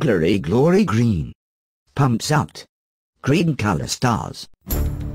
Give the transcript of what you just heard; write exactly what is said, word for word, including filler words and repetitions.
Glary glory green. Pumps out. Green color stars.